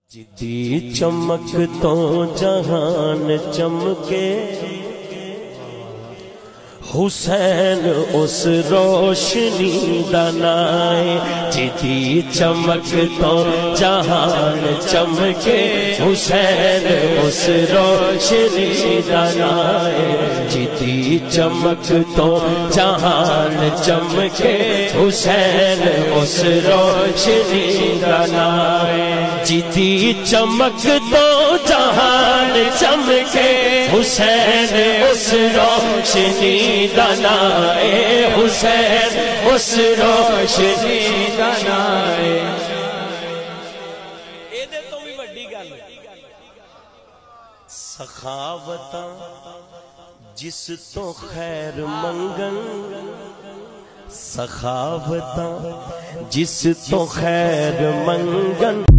جدی چمک تو جہان چمکے، حسین اس روشنی دا نائے۔ جدی چمک تو جہان چمکے، حسین اس روشنی دا نائے۔ جدی چمک تو جہان چمکے، حسین اس روشنی دا نائے۔ جدی چمک تو جہان چمکے، حسین اس روشنی دا نائے۔ حسین اس روشنی دا نائے۔ ایدے تو بھی بڑی گل سخاوتاں جس تو خیر منگن، سخاوتاں جس تو خیر منگن۔